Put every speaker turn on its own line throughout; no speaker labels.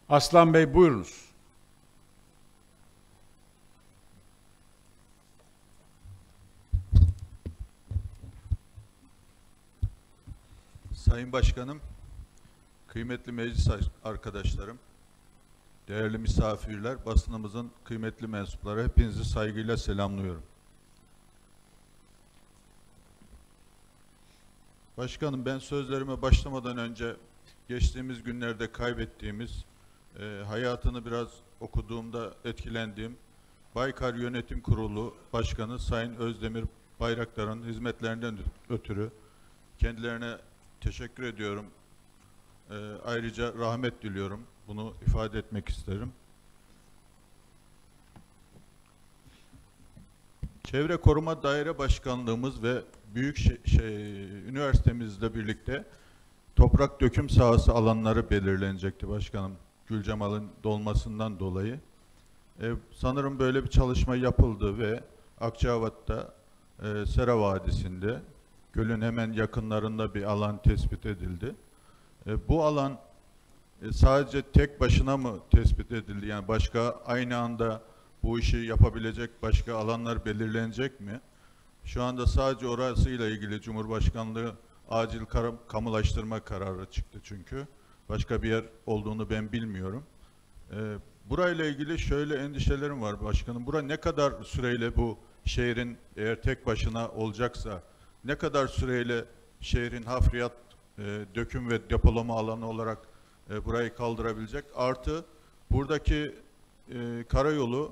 Aslan Bey buyurunuz.
Sayın Başkanım, kıymetli meclis arkadaşlarım, değerli misafirler, basınımızın kıymetli mensupları, hepinizi saygıyla selamlıyorum. Başkanım, ben sözlerime başlamadan önce geçtiğimiz günlerde kaybettiğimiz, hayatını biraz okuduğumda etkilendiğim Baykar Yönetim Kurulu Başkanı Sayın Özdemir Bayraktar'ın hizmetlerinden ötürü kendilerine teşekkür ediyorum. Ayrıca rahmet diliyorum. Bunu ifade etmek isterim. Çevre Koruma Daire Başkanlığımız ve üniversitemizle birlikte toprak döküm sahası alanları belirlenecekti başkanım, Gülcemal'in dolmasından dolayı. Sanırım böyle bir çalışma yapıldı ve Akçabat'ta Sera Vadisi'nde gölün hemen yakınlarında bir alan tespit edildi. Bu alan sadece tek başına mı tespit edildi? Yani başka aynı anda bu işi yapabilecek başka alanlar belirlenecek mi? Şu anda sadece orasıyla ilgili Cumhurbaşkanlığı acil kamulaştırma kararı çıktı çünkü. Başka bir yer olduğunu ben bilmiyorum. Burayla ilgili şöyle endişelerim var başkanım. Bura ne kadar süreyle bu şehrin eğer tek başına olacaksa ne kadar süreyle şehrin hafriyat, döküm ve depolama alanı olarak burayı kaldırabilecek? Artı buradaki karayolu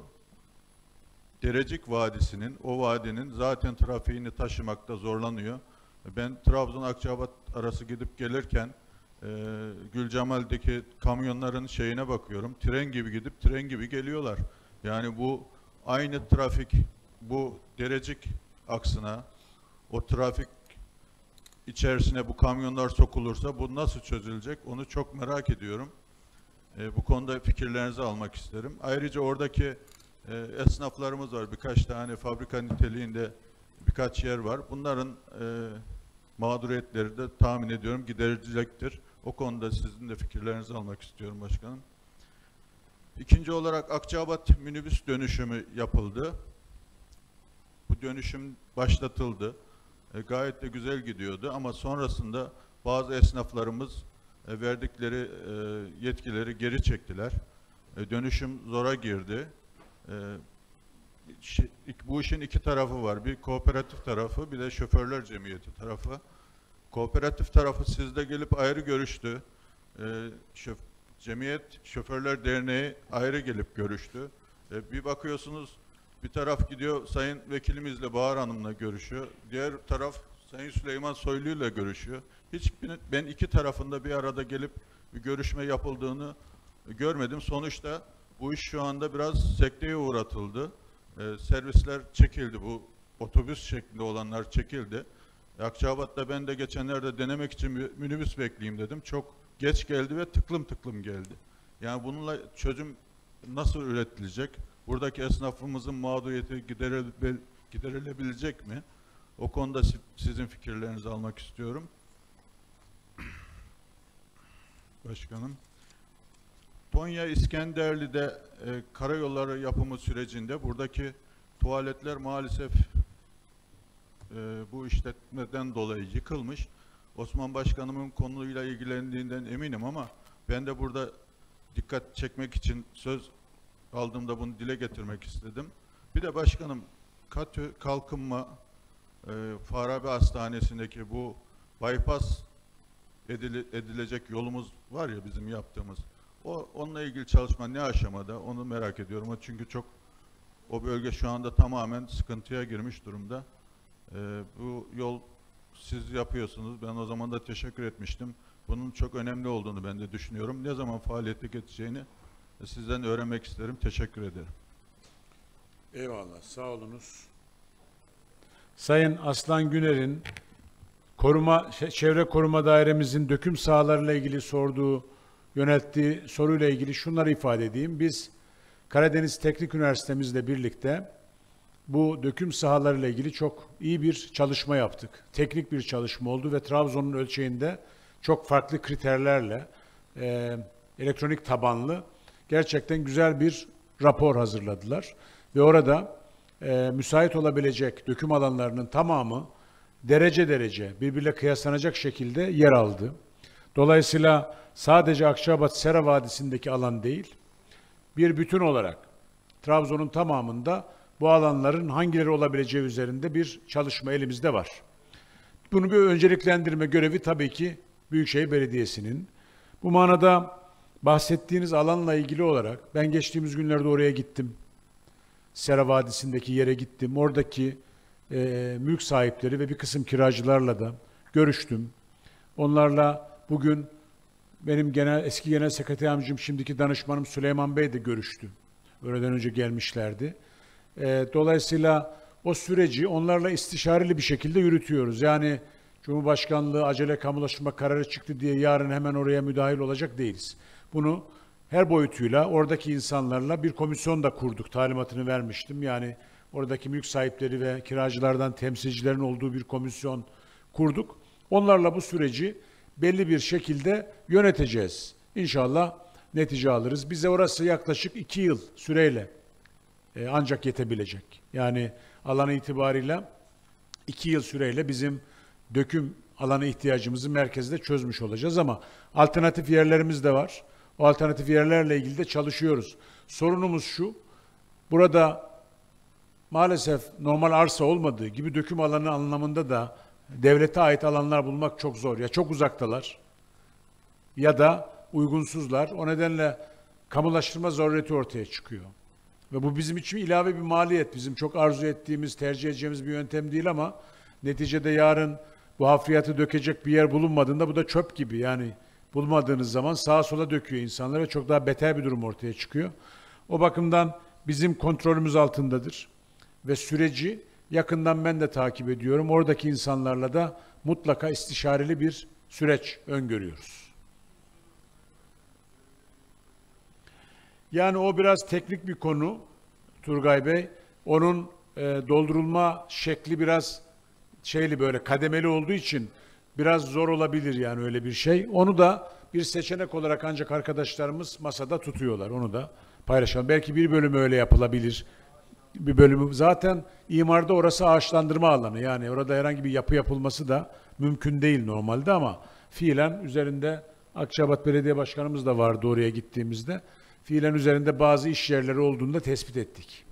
Derecik Vadisi'nin, o vadinin zaten trafiğini taşımakta zorlanıyor. Ben Trabzon-Akçabat arası gidip gelirken Gülcemal'deki kamyonların şeyine bakıyorum. Tren gibi gidip tren gibi geliyorlar. Yani bu aynı trafik bu Derecik aksına, o trafik içerisine bu kamyonlar sokulursa bu nasıl çözülecek? Onu çok merak ediyorum. Bu konuda fikirlerinizi almak isterim. Ayrıca oradaki esnaflarımız var. Birkaç tane fabrika niteliğinde birkaç yer var. Bunların mağduriyetleri de tahmin ediyorum giderilecektir. O konuda sizin de fikirlerinizi almak istiyorum başkanım. İkinci olarak Akçabat minibüs dönüşümü yapıldı. Bu dönüşüm başlatıldı. Gayet de güzel gidiyordu ama sonrasında bazı esnaflarımız verdikleri yetkileri geri çektiler. Dönüşüm zora girdi. Bu işin iki tarafı var. Bir kooperatif tarafı, bir de şoförler cemiyeti tarafı. Kooperatif tarafı sizde gelip ayrı görüştü. Cemiyet Şoförler Derneği ayrı gelip görüştü. Bir bakıyorsunuz bir taraf gidiyor Sayın Vekilimizle Bahar Hanım'la görüşüyor. Diğer taraf Sayın Süleyman Soylu'yla görüşüyor. Ben iki tarafında bir arada gelip bir görüşme yapıldığını görmedim. Sonuçta bu iş şu anda biraz sekteye uğratıldı. Servisler çekildi. Bu otobüs şeklinde olanlar çekildi. Akçabat'ta ben de geçenlerde denemek için minibüs bekleyeyim dedim. Çok geç geldi ve tıklım tıklım geldi. Yani bununla çözüm nasıl üretilecek? Buradaki esnafımızın mağduriyeti giderilebilecek mi? O konuda sizin fikirlerinizi almak istiyorum. Başkanım. Konya İskenderli'de karayolları yapımı sürecinde buradaki tuvaletler maalesef bu işletmeden dolayı yıkılmış. Osman Başkanımın konuyla ilgilendiğinden eminim ama ben de burada dikkat çekmek için söz aldığımda bunu dile getirmek istedim. Bir de başkanım Katü Kalkınma Farabi Hastanesi'ndeki bu bypass edilecek yolumuz var ya bizim yaptığımız. Onunla ilgili çalışma ne aşamada onu merak ediyorum. Çünkü o bölge şu anda tamamen sıkıntıya girmiş durumda. Bu yol siz yapıyorsunuz. Ben o zaman da teşekkür etmiştim. Bunun çok önemli olduğunu ben de düşünüyorum. Ne zaman faaliyete geçeceğini sizden öğrenmek isterim. Teşekkür ederim.
Eyvallah. Sağ olunuz. Sayın Aslan Güner'in Çevre Koruma Dairemizin döküm sahalarıyla ilgili yönelttiği soruyla ilgili şunları ifade edeyim. Biz Karadeniz Teknik Üniversitemizle birlikte bu döküm sahalarıyla ilgili çok iyi bir çalışma yaptık. Teknik bir çalışma oldu ve Trabzon'un ölçeğinde çok farklı kriterlerle elektronik tabanlı gerçekten güzel bir rapor hazırladılar. Ve orada müsait olabilecek döküm alanlarının tamamı derece derece birbiriyle kıyaslanacak şekilde yer aldı. Dolayısıyla sadece Akçaabat Sera Vadisi'ndeki alan değil, bir bütün olarak Trabzon'un tamamında bu alanların hangileri olabileceği üzerinde bir çalışma elimizde var. Bunu bir önceliklendirme görevi tabii ki Büyükşehir Belediyesi'nin. Bu manada bahsettiğiniz alanla ilgili olarak ben geçtiğimiz günlerde oraya gittim. Sera Vadisi'ndeki yere gittim. Oradaki mülk sahipleri ve bir kısım kiracılarla da görüştüm. Onlarla bugün benim eski genel sekreter yardımcım, şimdiki danışmanım Süleyman Bey de görüştü. Öğleden önce gelmişlerdi. Dolayısıyla o süreci onlarla istişareli bir şekilde yürütüyoruz. Yani Cumhurbaşkanlığı acele kamulaştırma kararı çıktı diye yarın hemen oraya müdahil olacak değiliz. Bunu her boyutuyla oradaki insanlarla bir komisyon da kurduk. Talimatını vermiştim. Yani oradaki mülk sahipleri ve kiracılardan temsilcilerin olduğu bir komisyon kurduk. Onlarla bu süreci belli bir şekilde yöneteceğiz. İnşallah netice alırız. Bize orası yaklaşık 2 yıl süreyle ancak yetebilecek. Yani alanı itibariyle 2 yıl süreyle bizim döküm alanı ihtiyacımızı merkezde çözmüş olacağız ama alternatif yerlerimiz de var. O alternatif yerlerle ilgili de çalışıyoruz. Sorunumuz şu, burada maalesef normal arsa olmadığı gibi döküm alanı anlamında da devlete ait alanlar bulmak çok zor. Ya çok uzaktalar ya da uygunsuzlar. O nedenle kamulaştırma zarureti ortaya çıkıyor. Ve bu bizim için ilave bir maliyet. Bizim çok arzu ettiğimiz, tercih edeceğimiz bir yöntem değil ama neticede yarın bu hafriyatı dökecek bir yer bulunmadığında bu da çöp gibi. Yani bulmadığınız zaman sağa sola döküyor insanlar ve çok daha beter bir durum ortaya çıkıyor. O bakımdan bizim kontrolümüz altındadır. Ve süreci yakından ben de takip ediyorum. Oradaki insanlarla da mutlaka istişareli bir süreç öngörüyoruz. Yani o biraz teknik bir konu Turgay Bey. Onun doldurulma şekli biraz böyle kademeli olduğu için biraz zor olabilir yani öyle bir şey. Onu da bir seçenek olarak ancak arkadaşlarımız masada tutuyorlar. Onu da paylaşalım. Belki bir bölümü öyle yapılabilir. Bir bölümü zaten imarda orası ağaçlandırma alanı. Yani orada herhangi bir yapı yapılması da mümkün değil normalde ama fiilen üzerinde Akçaabat Belediye Başkanımız da vardı oraya gittiğimizde. Fiilen üzerinde bazı iş yerleri olduğunu da tespit ettik.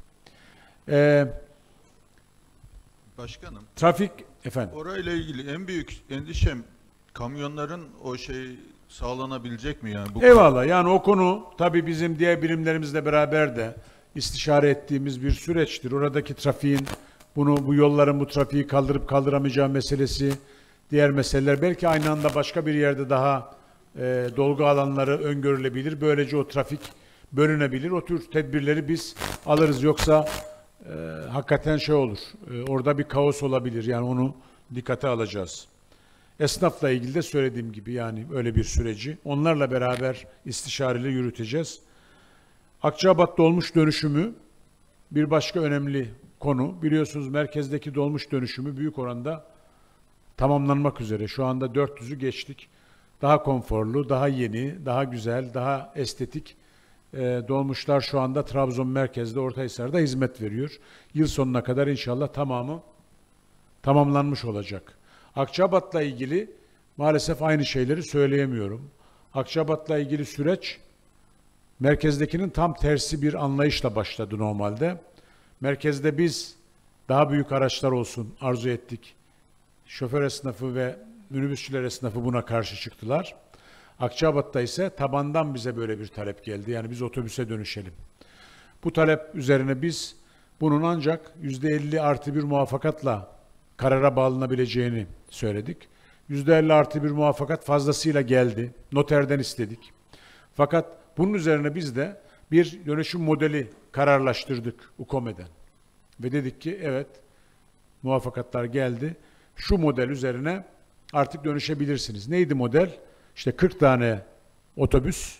Başkanım.
Trafik efendim.
Orayla ilgili en büyük endişem kamyonların sağlanabilecek mi yani?
Eyvallah. Yani o konu tabii bizim diğer birimlerimizle beraber de istişare ettiğimiz bir süreçtir. Oradaki trafiğin bu yolların bu trafiği kaldırıp kaldıramayacağı meselesi, diğer meseleler belki aynı anda başka bir yerde daha dolgu alanları öngörülebilir. Böylece o trafik bölünebilir. O tür tedbirleri biz alırız. Yoksa hakikaten olur. Orada bir kaos olabilir. Yani onu dikkate alacağız. Esnafla ilgili de söylediğim gibi yani öyle bir süreci onlarla beraber istişareli yürüteceğiz. Akçaabat dolmuş dönüşümü bir başka önemli konu. Biliyorsunuz merkezdeki dolmuş dönüşümü büyük oranda tamamlanmak üzere. Şu anda 400'ü geçtik. Daha konforlu, daha yeni, daha güzel, daha estetik dolmuşlar şu anda Trabzon merkezde, Ortahisar'da hizmet veriyor. Yıl sonuna kadar inşallah tamamı tamamlanmış olacak. Akçaabat'la ilgili maalesef aynı şeyleri söyleyemiyorum. Akçaabat'la ilgili süreç merkezdekinin tam tersi bir anlayışla başladı normalde. Merkezde biz daha büyük araçlar olsun arzu ettik. Şoför esnafı ve minibüsçüler esnafı buna karşı çıktılar. Akçaabat'ta ise tabandan bize böyle bir talep geldi. Yani biz otobüse dönüşelim. Bu talep üzerine biz bunun ancak %50+1 muvaffakatla karara bağlanabileceğini söyledik. %50+1 muvaffakat fazlasıyla geldi. Noterden istedik. Fakat bunun üzerine biz de bir dönüşüm modeli kararlaştırdık UKOME'den. Ve dedik ki evet muvaffakatlar geldi. Şu model üzerine artık dönüşebilirsiniz. Neydi model? İşte 40 tane otobüs,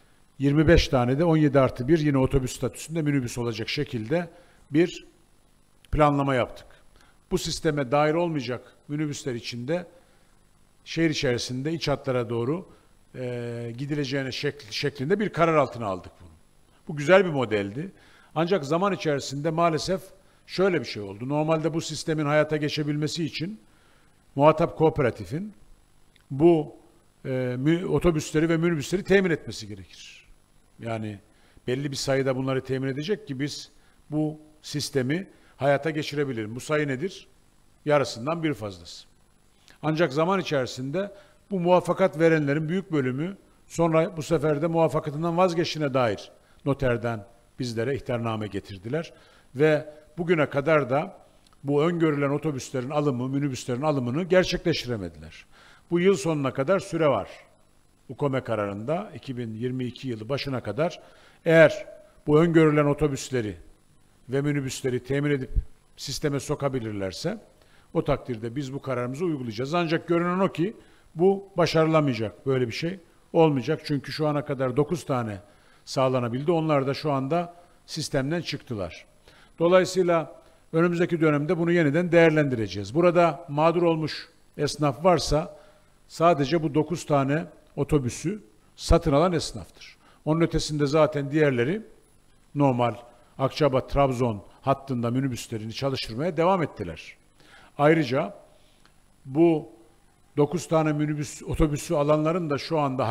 25 tane de 17+1 yine otobüs statüsünde minibüs olacak şekilde bir planlama yaptık. Bu sisteme dahil olmayacak minibüsler içinde şehir içerisinde iç hatlara doğru gidileceğine şeklinde bir karar altına aldık bunu. Bu güzel bir modeldi. Ancak zaman içerisinde maalesef şöyle bir şey oldu. Normalde bu sistemin hayata geçebilmesi için muhatap kooperatifin bu otobüsleri ve minibüsleri temin etmesi gerekir. Yani belli bir sayıda bunları temin edecek ki biz bu sistemi hayata geçirebilirim. Bu sayı nedir? Yarısından bir fazlası. Ancak zaman içerisinde bu muvaffakat verenlerin büyük bölümü sonra bu sefer de muvaffakatından vazgeçtiğine dair noterden bizlere ihtarname getirdiler. Ve bugüne kadar da bu öngörülen otobüslerin alımı, minibüslerin alımını gerçekleştiremediler. Bu yıl sonuna kadar süre var. UKOME kararında 2022 yılı başına kadar eğer bu öngörülen otobüsleri ve minibüsleri temin edip sisteme sokabilirlerse o takdirde biz bu kararımızı uygulayacağız. Ancak görünen o ki bu başarılamayacak. Böyle bir şey olmayacak. Çünkü şu ana kadar 9 tane sağlanabildi. Onlar da şu anda sistemden çıktılar. Dolayısıyla önümüzdeki dönemde bunu yeniden değerlendireceğiz. Burada mağdur olmuş esnaf varsa sadece bu 9 tane otobüsü satın alan esnaftır. Onun ötesinde zaten diğerleri normal Akçabat-Trabzon hattında minibüslerini çalıştırmaya devam ettiler. Ayrıca bu 9 tane minibüs otobüsü alanların da şu anda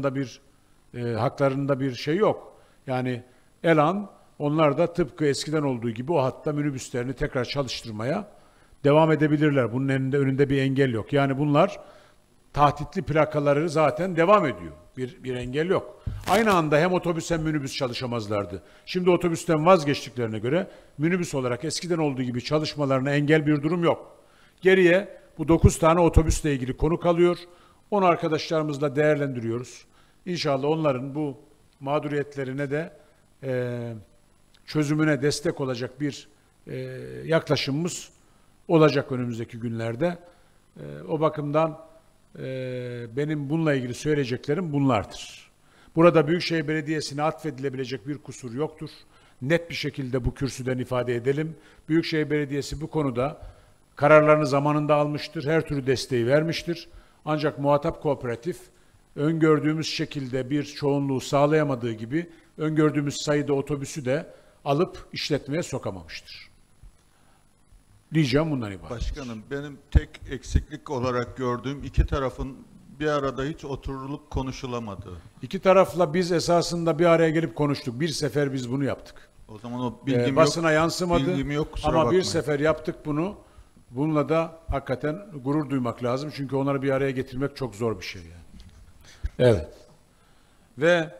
haklarında bir şey yok. Yani Elan onlar da tıpkı eskiden olduğu gibi o hatta minibüslerini tekrar çalıştırmaya devam edebilirler. Bunun önünde bir engel yok. Yani bunlar tahtitli plakaları zaten devam ediyor. Bir engel yok. Aynı anda hem otobüs hem minibüs çalışamazlardı. Şimdi otobüsten vazgeçtiklerine göre minibüs olarak eskiden olduğu gibi çalışmalarına engel bir durum yok. Geriye bu 9 tane otobüsle ilgili konu kalıyor. Onu arkadaşlarımızla değerlendiriyoruz. İnşallah onların bu mağduriyetlerine de çözümüne destek olacak bir yaklaşımımız olacak önümüzdeki günlerde. O bakımdan benim bununla ilgili söyleyeceklerim bunlardır. Burada Büyükşehir Belediyesi'ne atfedilebilecek bir kusur yoktur. Net bir şekilde bu kürsüden ifade edelim. Büyükşehir Belediyesi bu konuda kararlarını zamanında almıştır, her türlü desteği vermiştir. Ancak muhatap kooperatif öngördüğümüz şekilde bir çoğunluğu sağlayamadığı gibi öngördüğümüz sayıda otobüsü de alıp işletmeye sokamamıştır. Diyeceğim bundan ibaret.
Başkanım, benim tek eksiklik olarak gördüğüm iki tarafın bir arada hiç oturulup konuşulamadığı.
İki tarafla biz esasında bir araya gelip konuştuk. Bir sefer biz bunu yaptık.
O zaman o bilgim
basına
yok,
yansımadı
bilgim yok, kusura
ama
bakmayın.
bir sefer yaptık bunu. Bununla da hakikaten gurur duymak lazım. Çünkü onları bir araya getirmek çok zor bir şey yani. Evet. Ve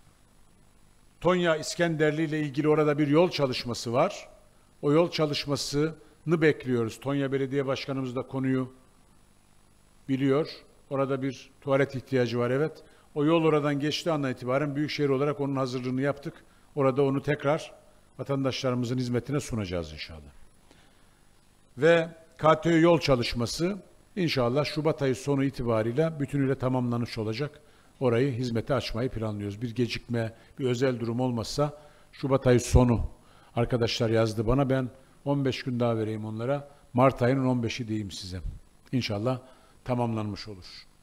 Tonya İskenderli ile ilgili orada bir yol çalışması var. O yol çalışmasını bekliyoruz. Tonya Belediye Başkanımız da konuyu biliyor. Orada bir tuvalet ihtiyacı var, evet. O yol oradan geçtiği andan itibaren Büyükşehir olarak onun hazırlığını yaptık. Orada onu tekrar vatandaşlarımızın hizmetine sunacağız inşallah. Ve KTÖ yol çalışması inşallah Şubat ayı sonu itibariyle bütünüyle tamamlanmış olacak. Orayı hizmete açmayı planlıyoruz. Bir gecikme, bir özel durum olmazsa Şubat ayı sonu arkadaşlar yazdı bana. Ben 15 gün daha vereyim onlara. Mart ayının 15'i diyeyim size. İnşallah tamamlanmış olur.